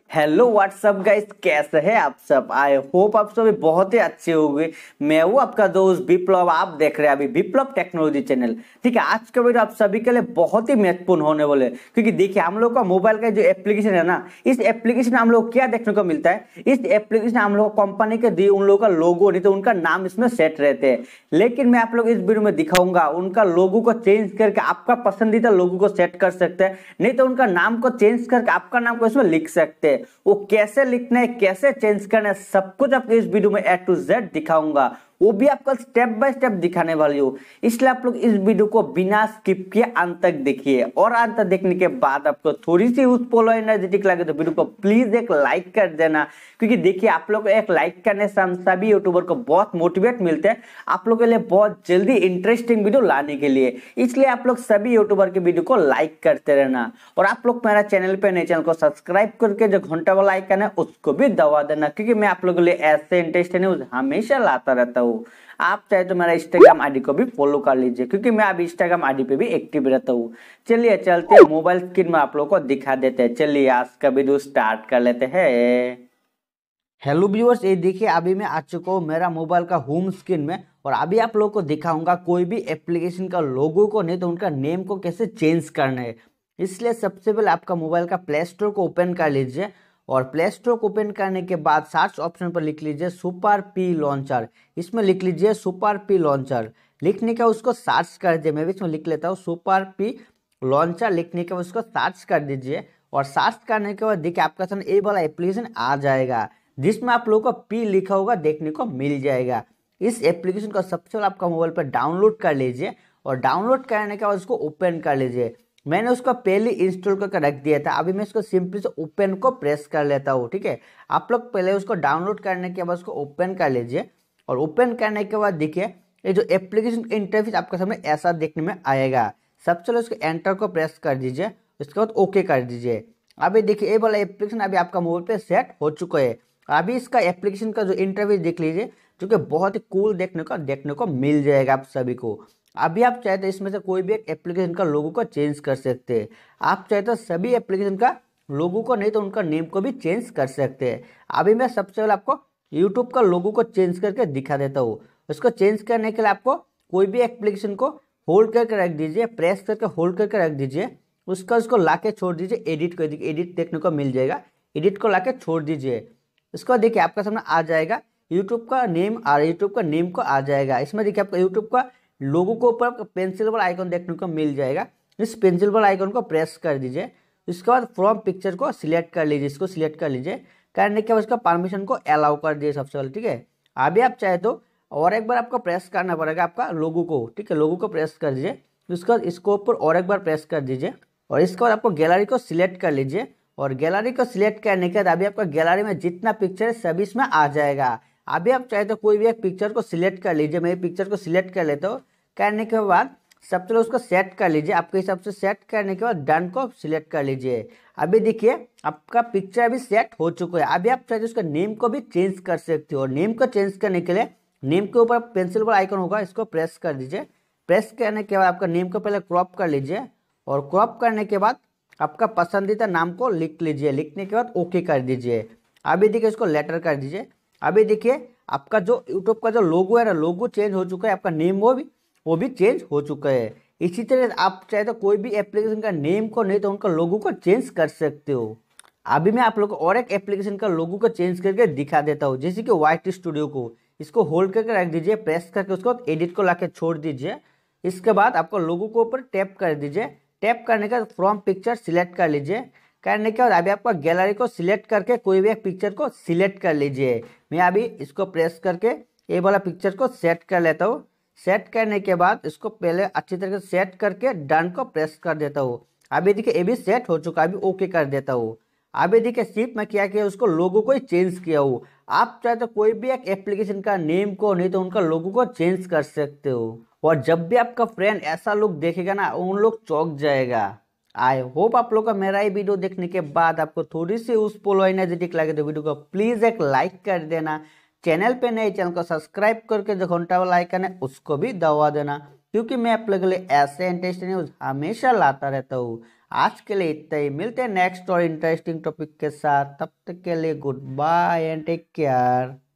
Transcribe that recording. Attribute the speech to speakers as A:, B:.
A: Hello what's up guys, कैसे हैं आप सब। आई होप आप सभी बहुत ही अच्छे होंगे। मैं हूँ आपका दोस्त बिप्लब, आप देख रहे हैं अभी बिप्लब टेक्नोलॉजी चैनल। ठीक है, आज का वीडियो आप सभी के लिए बहुत ही महत्वपूर्ण होने वाले हैं, क्योंकि देखिए हम लोग का मोबाइल का जो एप्लीकेशन है ना, इस एप्लीकेशन में हम लोग क्या देखने को मिलता है। इस एप्लीकेशन हम लोग कंपनी के दिए उन लोगों का लोगो नहीं तो उनका नाम इसमें सेट रहते हैं, लेकिन मैं आप लोग इस वीडियो में दिखाऊंगा उनका लोगो को चेंज करके आपका पसंदीदा लोगो को सेट कर सकते हैं, नहीं तो उनका नाम को चेंज करके आपका नाम को इसमें लिख सकते हैं। वो कैसे लिखना है, कैसे चेंज करना है, सब कुछ आपको इस वीडियो में A to Z दिखाऊंगा, वो भी आपको स्टेप बाय स्टेप दिखाने वाली हूँ। इसलिए आप लोग इस वीडियो को बिना स्किप किए अंत तक देखिए, और अंत तक देखने के बाद आपको थोड़ी सी यूजफुल और एनर्जेटिक लगे तो वीडियो को प्लीज एक लाइक कर देना, क्योंकि देखिए आप लोग को एक लाइक करने से हम सभी यूट्यूबर को बहुत मोटिवेट मिलते हैं आप लोग के लिए बहुत जल्दी इंटरेस्टिंग वीडियो लाने के लिए। इसलिए आप लोग सभी यूट्यूबर के वीडियो को लाइक करते रहना, और आप लोग मेरा चैनल पे नए चैनल को सब्सक्राइब करके जो घंटा वाला आइकन है उसको भी दबा देना, क्योंकि मैं आप लोगों के लिए ऐसे इंटरेस्टिंग न्यूज हमेशा लाता रहता हूँ। आप चाहे तो मेरा इंस्टाग्राम आईडी को भी फॉलो कर लीजिए, क्योंकि मैं अभी इंस्टाग्राम आईडी पे भी एक्टिव रहता हूँ। चलिए चलते हैं, मोबाइल स्क्रीन में आप लोगों को दिखा देते हैं। चलिए आज का वीडियो स्टार्ट कर लेते हैं। हेलो व्यूअर्स, ये देखिए अभी मैं आ चुका हूँ मेरा मोबाइल का होम स्क्रीन में, और अभी आप लोगों को दिखाऊंगा कोई भी एप्लीकेशन का लोगो को नहीं तो उनका नेम को कैसे चेंज करना है। इसलिए सबसे पहले आपका मोबाइल का प्ले स्टोर को ओपन कर लीजिए, और प्ले स्टोर को ओपन करने के बाद सर्च ऑप्शन पर लिख लीजिए सुपर पी लॉन्चर। इसमें लिख लीजिए सुपर पी लॉन्चर। लिखने का उसको सर्च कर दीजिए, मैं भी इसमें लिख लेता हूँ सुपर पी लॉन्चर। लिखने के बाद उसको सर्च कर दीजिए, और सर्च करने के बाद देखिए आपका सामने ये वाला एप्लीकेशन आ जाएगा, जिसमें आप लोगों को पी लिखा होगा देखने को मिल जाएगा। इस एप्लीकेशन को सबसे पहले आपका मोबाइल पर डाउनलोड कर लीजिए, और डाउनलोड करने के बाद उसको ओपन कर लीजिए। मैंने उसको पहले इंस्टॉल करके रख दिया था, अभी मैं इसको सिंपली से ओपन को प्रेस कर लेता हूँ। ठीक है, आप लोग पहले उसको डाउनलोड करने के बाद उसको ओपन कर लीजिए, और ओपन करने के बाद देखिए ये जो एप्लीकेशन इंटरफेस आपके सामने ऐसा देखने में आएगा। सबसे पहले उसको एंटर को प्रेस कर दीजिए, उसके बाद ओके कर दीजिए। अभी देखिए ये वाला एप्लीकेशन अभी आपका मोबाइल पे सेट हो चुका है। अभी इसका एप्लीकेशन का जो इंटरफेस देख लीजिए, जो कि बहुत ही कूल देखने को मिल जाएगा आप सभी को। अभी आप चाहे तो इसमें से कोई भी एक एप्लीकेशन का लोगो को चेंज कर सकते हैं। आप चाहे तो सभी एप्लीकेशन का लोगो को नहीं तो उनका नेम को भी चेंज कर सकते हैं। अभी मैं सबसे पहले आपको यूट्यूब का लोगो को चेंज करके दिखा देता हूँ। उसको चेंज करने के लिए आपको कोई भी एप्लीकेशन को होल्ड करके रख दीजिए, प्रेस करके होल्ड करके रख दीजिए। उसको ला के छोड़ दीजिए, एडिट देखने को मिल जाएगा, एडिट को ला के छोड़ दीजिए। इसको देखिए आपका सामने आ जाएगा यूट्यूब का नेम, और यूट्यूब का नेम को आ जाएगा। इसमें देखिए आपका यूट्यूब का लोगो को ऊपर पेंसिल वाला आइकन देखने को मिल जाएगा। इस पेंसिल वाला आइकन को प्रेस कर दीजिए, उसके बाद फ्रॉम पिक्चर को सिलेक्ट कर लीजिए। इसको सिलेक्ट कर लीजिए, करने के बाद उसका परमिशन को अलाउ कर दीजिए सबसे पहले। ठीक है, अभी आप चाहे तो और एक बार आपको प्रेस करना पड़ेगा आपका लोगो को। ठीक है, लोगो को प्रेस कर दीजिए, उसके बाद इसको ऊपर और एक बार प्रेस कर दीजिए, और इसके बाद आपको गैलरी को सिलेक्ट कर लीजिए। और गैलरी को सिलेक्ट करने के बाद अभी आपका गैलरी में जितना पिक्चर है सभी इसमें आ जाएगा। अभी आप चाहे तो कोई भी एक पिक्चर को सिलेक्ट कर लीजिए, मैं पिक्चर को सिलेक्ट कर लेता हूँ। करने के बाद सबसे पहले उसको सेट कर लीजिए, आपके हिसाब से सेट करने के बाद डन को सिलेक्ट कर लीजिए। अभी देखिए आपका पिक्चर अभी सेट हो चुका है। अभी आप चाहे तो उसका नेम को भी चेंज कर सकते हो। नेम को चेंज करने के लिए नेम के ऊपर पेंसिल वाला आइकन होगा, इसको प्रेस कर दीजिए। प्रेस करने के बाद आपका नेम को पहले क्रॉप कर लीजिए, और क्रॉप करने के बाद आपका पसंदीदा नाम को लिख लीजिए। लिखने के बाद ओके कर दीजिए। अभी देखिए इसको लेटर कर दीजिए। अभी देखिए आपका जो यूट्यूब का जो लोगो है ना, लोगो चेंज हो चुका है, आपका नेम वो भी चेंज हो चुका है। इसी तरह आप चाहे तो कोई भी एप्लीकेशन का नेम को नहीं तो उनका लोगो को चेंज कर सकते हो। अभी मैं आप लोग को और एक एप्लीकेशन का लोगो को चेंज करके दिखा देता हूँ, जैसे कि वाइट स्टूडियो को। इसको होल्ड करके रख दीजिए, प्रेस करके उसको एडिट को लाके छोड़ दीजिए। इसके बाद आपको लोगो को ऊपर टैप कर दीजिए। टैप करने का फ्रॉम पिक्चर सिलेक्ट कर लीजिए। करने के बाद अभी आपका गैलरी को सिलेक्ट करके कोई भी एक पिक्चर को सिलेक्ट कर लीजिए। मैं अभी इसको प्रेस करके ये वाला पिक्चर को सेट कर लेता हूँ। सेट करने के बाद इसको पहले अच्छी तरह से सेट करके डन को प्रेस कर देता हूँ। अभी देखिए ये भी सेट हो चुका है, अभी ओके कर देता हूँ। अभी देखिए सिर्फ मैं क्या किया, उसको लोगो को ही चेंज किया हूँ। आप चाहे तो कोई भी एक एप्लीकेशन का नेम को नहीं तो उनका लोगो को चेंज कर सकते हो, और जब भी आपका फ्रेंड ऐसा लुक देखेगा ना उन लोग चौंक जाएगा। आई होप आप लोग का मेरा ये वीडियो देखने के बाद आपको थोड़ी सी यूजफुल और एनर्जेटिक लगे तो वीडियो को प्लीज एक लाइक कर देना। चैनल पे नए चैनल को सब्सक्राइब करके जो घंटा वाला आइकन है उसको भी दबा देना, क्योंकि मैं आप लोगों के लिए ऐसे इंटरेस्टिंग न्यूज हमेशा लाता रहता हूँ। आज के लिए इतना ही, मिलते हैं नेक्स्ट और इंटरेस्टिंग टॉपिक के साथ। तब तक के लिए good bye and take care.